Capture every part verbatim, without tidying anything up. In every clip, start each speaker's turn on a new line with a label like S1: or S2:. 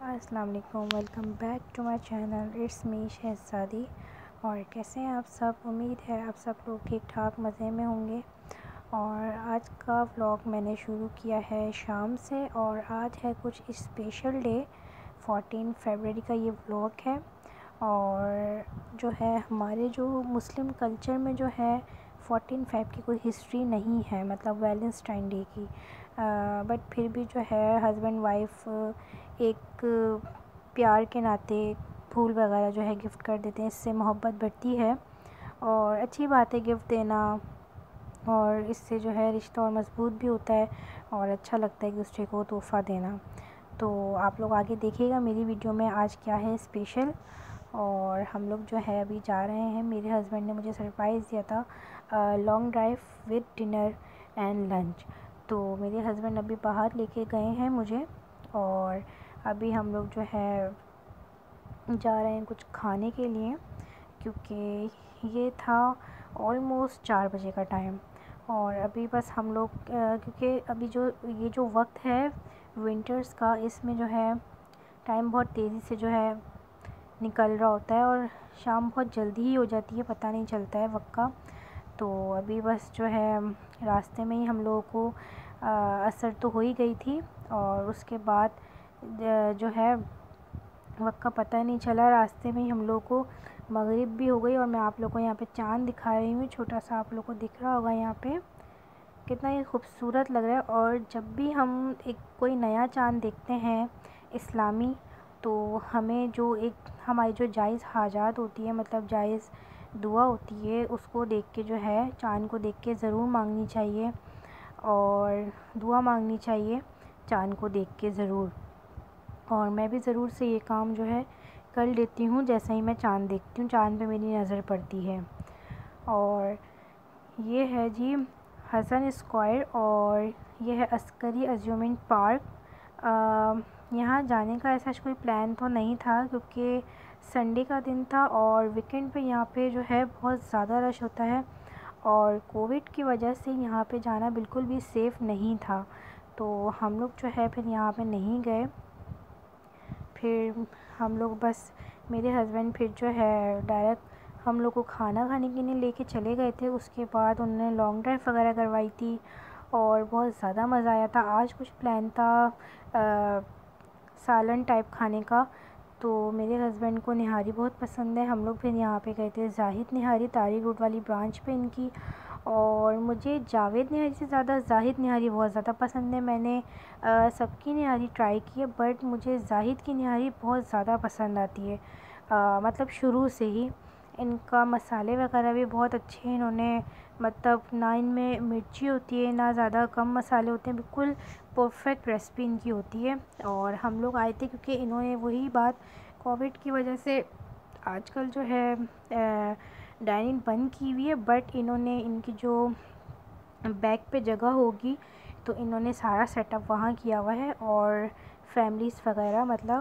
S1: अस्सलाम वालेकुम, welcome back to my channel. It's me Shahzadi. और कैसे हैं आप सब? उम्मीद है आप सब लोग ठीक ठाक मज़े में होंगे। और आज का व्लॉग मैंने शुरू किया है शाम से, और आज है कुछ स्पेशल डे, चौदह फरवरी का ये व्लॉग है। और जो है हमारे जो मुस्लिम कल्चर में जो है चौदह फेब की कोई हिस्ट्री नहीं है, मतलब वैलेंटाइन डे की, बट फिर भी जो है हस्बैंड वाइफ एक प्यार के नाते फूल वगैरह जो है गिफ्ट कर देते हैं। इससे मोहब्बत बढ़ती है और अच्छी बात है गिफ्ट देना, और इससे जो है रिश्ता और मजबूत भी होता है और अच्छा लगता है एक दूसरे को तोहफ़ा देना। तो आप लोग आगे देखिएगा मेरी वीडियो में आज क्या है स्पेशल। और हम लोग जो है अभी जा रहे हैं, मेरे हस्बैंड ने मुझे सरप्राइज़ दिया था, long drive with dinner and lunch. तो मेरे हस्बैंड अभी बाहर लेके गए हैं मुझे, और अभी हम लोग जो है जा रहे हैं कुछ खाने के लिए, क्योंकि ये था ऑलमोस्ट चार बजे का टाइम। और अभी बस हम लोग, क्योंकि अभी जो ये जो वक्त है विंटर्स का, इसमें जो है टाइम बहुत तेज़ी से जो है निकल रहा होता है और शाम बहुत जल्दी ही हो जाती है, पता नहीं चलता है वक्त का। तो अभी बस जो है रास्ते में ही हम लोगों को असर तो हो ही गई थी, और उसके बाद जो है वक्त का पता नहीं चला। रास्ते में ही हम लोगों को मगरिब भी हो गई। और मैं आप लोगों को यहाँ पे चाँद दिखा रही हूँ, छोटा सा आप लोगों को दिख रहा होगा यहाँ पे, कितना ये खूबसूरत लग रहा है। और जब भी हम एक कोई नया चाँद देखते हैं इस्लामी, तो हमें जो एक हमारी जो जायज़ हाजात होती है, मतलब जायज़ दुआ होती है, उसको देख के जो है चाँद को देख के ज़रूर मांगनी चाहिए, और दुआ मांगनी चाहिए चाँद को देख के ज़रूर। और मैं भी ज़रूर से ये काम जो है कर लेती हूँ, जैसे ही मैं चाँद देखती हूँ, चाँद पे मेरी नज़र पड़ती है। और ये है जी हसन स्क्वायर, और ये है अस्करी अम्यूज़मेंट पार्क। यहाँ जाने का ऐसा कोई प्लान तो नहीं था, क्योंकि संडे का दिन था और वीकेंड पे यहाँ पे जो है बहुत ज़्यादा रश होता है, और कोविड की वजह से यहाँ पे जाना बिल्कुल भी सेफ़ नहीं था। तो हम लोग जो है फिर यहाँ पे नहीं गए। फिर हम लोग बस, मेरे हस्बैंड फिर जो है डायरेक्ट हम लोग को खाना खाने के लिए लेके चले गए थे। उसके बाद उन्होंने लॉन्ग ड्राइव वगैरह करवाई थी और बहुत ज़्यादा मज़ा आया था। आज कुछ प्लान था आ, सालन टाइप खाने का, तो मेरे हस्बैंड को निहारी बहुत पसंद है। हम लोग फिर यहाँ पे गए थे जाहिद निहारी, तारी रोड वाली ब्रांच पे इनकी। और मुझे जावेद निहारी से ज़्यादा जाहिद निहारी बहुत ज़्यादा पसंद है। मैंने सबकी निहारी ट्राई की है, बट मुझे जाहिद की निहारी बहुत ज़्यादा पसंद आती है, आ, मतलब शुरू से ही। इनका मसाले वगैरह भी बहुत अच्छे हैं इन्होंने, मतलब ना इनमें मिर्ची होती है ना ज़्यादा कम मसाले होते हैं, बिल्कुल परफेक्ट रेसिपी इनकी होती है। और हम लोग आए थे क्योंकि इन्होंने वही बात, कोविड की वजह से आजकल जो है डाइनिंग बंद की हुई है, बट इन्होंने इनकी जो बैक पे जगह होगी तो इन्होंने सारा सेटअप वहाँ किया हुआ है, और फैमिलीज़ वगैरह मतलब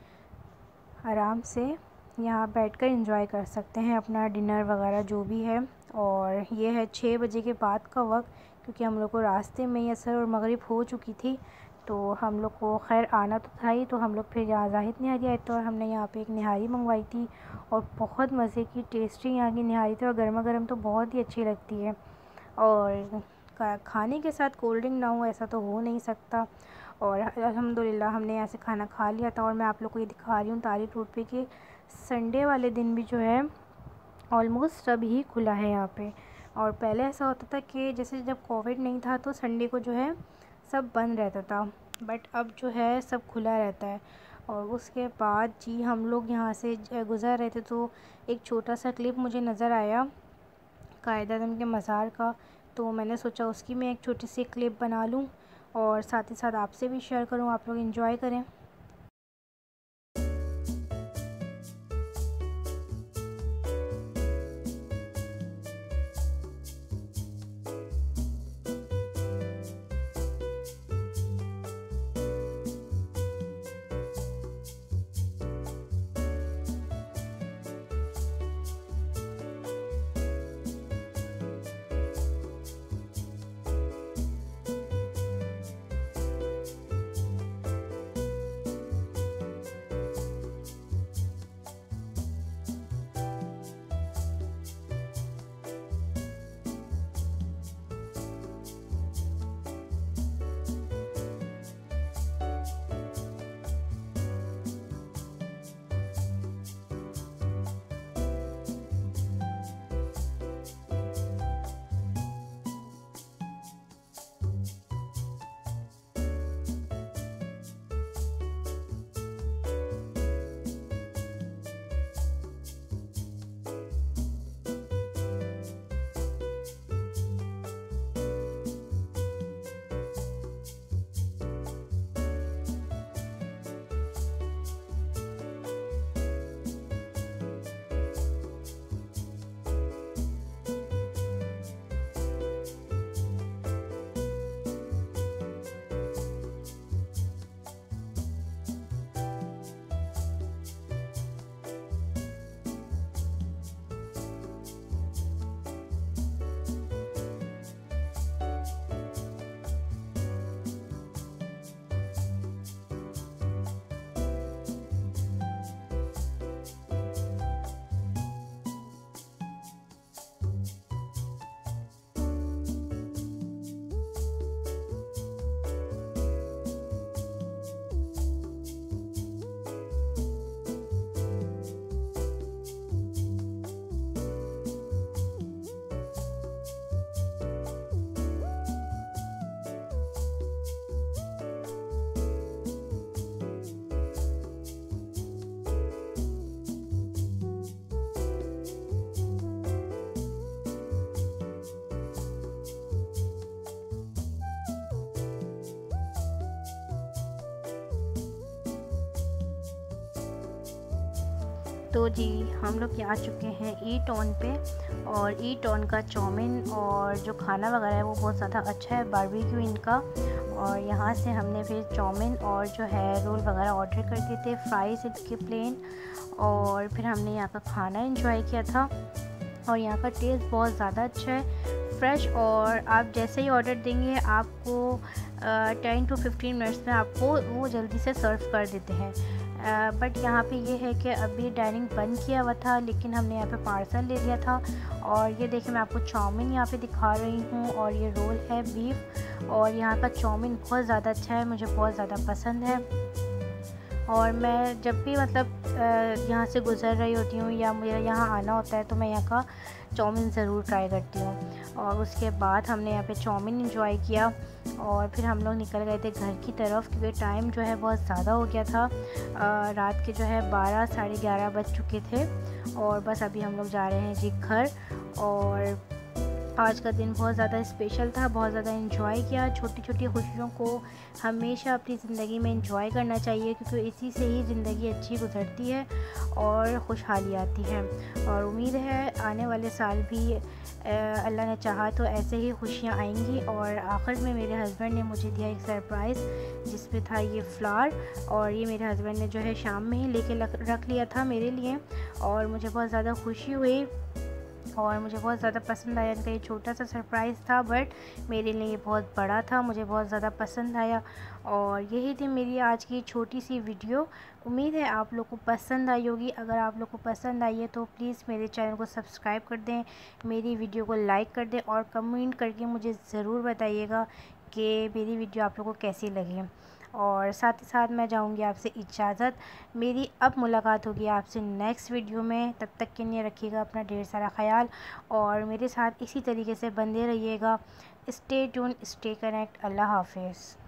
S1: आराम से यहाँ बैठकर एंजॉय कर सकते हैं अपना डिनर वगैरह जो भी है। और ये है छः बजे के बाद का वक्त, क्योंकि हम लोग को रास्ते में ही असर और मगरिब हो चुकी थी, तो हम लोग को खैर आना तो था ही। तो हम लोग फिर यहाँ जाहिद निहारी आए थे, और हमने यहाँ पे एक निहारी मंगवाई थी, और बहुत मज़े की टेस्टी यहाँ की निहारी थी, और गर्मा गर्म तो बहुत ही अच्छी लगती है। और खाने के साथ कोल्ड ड्रिंक ना हो ऐसा तो हो नहीं सकता। और अल्हम्दुलिल्लाह हमने यहाँ से खाना खा लिया था। और मैं आप लोग को ये दिखा रही हूँ तारीख रोड पे कि संडे वाले दिन भी जो है ऑलमोस्ट सब ही खुला है यहाँ पे। और पहले ऐसा होता था कि जैसे जब कोविड नहीं था तो संडे को जो है सब बंद रहता था, बट अब जो है सब खुला रहता है। और उसके बाद जी हम लोग यहाँ से गुज़र रहे थे, तो एक छोटा सा क्लिप मुझे नज़र आया कायद-ए-आज़म के मज़ार का, तो मैंने सोचा उसकी मैं एक छोटी सी क्लिप बना लूँ और साथ ही साथ आपसे भी शेयर करूँ, आप लोग एंजॉय करें। तो जी हम लोग आ चुके हैं ई टाउन पे, और ई टाउन का चाउमीन और जो खाना वगैरह है वो बहुत ज़्यादा अच्छा है, बारबेक्यू इनका। और यहाँ से हमने फिर चाउमीन और जो है रोल वगैरह ऑर्डर कर दिए थे, फ्राइज़ इनके प्लेन। और फिर हमने यहाँ का खाना एंजॉय किया था, और यहाँ का टेस्ट बहुत ज़्यादा अच्छा है, फ्रेश। और आप जैसे ही ऑर्डर देंगे आपको टेन टू फिफ्टीन मिनट्स में आपको वो जल्दी से सर्व कर देते हैं। बट यहाँ पे ये है कि अभी डाइनिंग बंद किया हुआ था, लेकिन हमने यहाँ पे पार्सल ले लिया था। और ये देखिए मैं आपको चाउमीन यहाँ पे दिखा रही हूँ, और ये रोल है बीफ। और यहाँ का चाउमीन बहुत ज़्यादा अच्छा है, मुझे बहुत ज़्यादा पसंद है। और मैं जब भी मतलब यहाँ से गुज़र रही होती हूँ या मेरा यहाँ आना होता है तो मैं यहाँ का चाउमीन ज़रूर ट्राई करती हूँ। और उसके बाद हमने यहाँ पे चाउमीन एंजॉय किया, और फिर हम लोग निकल गए थे घर की तरफ, क्योंकि टाइम जो है बहुत ज़्यादा हो गया था। आ, रात के जो है बारह साढ़े ग्यारह बज चुके थे, और बस अभी हम लोग जा रहे हैं जी घर। और आज का दिन बहुत ज़्यादा स्पेशल था, बहुत ज़्यादा एंजॉय किया। छोटी छोटी खुशियों को हमेशा अपनी ज़िंदगी में एंजॉय करना चाहिए, क्योंकि इसी से ही ज़िंदगी अच्छी गुजरती है और खुशहाली आती है। और उम्मीद है आने वाले साल भी अल्लाह ने चाहा तो ऐसे ही खुशियाँ आएंगी। और आखिर में मेरे हस्बैंड ने मुझे दिया एक सरप्राइज़, जिसमें था ये फ्लावर, और ये मेरे हस्बैंड ने जो है शाम में ही लेके रख लिया था मेरे लिए, और मुझे बहुत ज़्यादा खुशी हुई और मुझे बहुत ज़्यादा पसंद आया। इनका ये छोटा सा सरप्राइज़ था, बट मेरे लिए ये बहुत बड़ा था, मुझे बहुत ज़्यादा पसंद आया। और यही थी मेरी आज की छोटी सी वीडियो। उम्मीद है आप लोग को पसंद आई होगी। अगर आप लोग को पसंद आई है तो प्लीज़ मेरे चैनल को सब्सक्राइब कर दें, मेरी वीडियो को लाइक कर दें, और कमेंट करके मुझे ज़रूर बताइएगा कि मेरी वीडियो आप लोग को कैसी लगी। और साथ ही साथ मैं जाऊंगी आपसे इजाज़त। मेरी अब मुलाकात होगी आपसे नेक्स्ट वीडियो में। तब तक के लिए रखिएगा अपना ढेर सारा ख्याल, और मेरे साथ इसी तरीके से बंधे रहिएगा। Stay tune, stay connect. अल्लाह हाफिज़।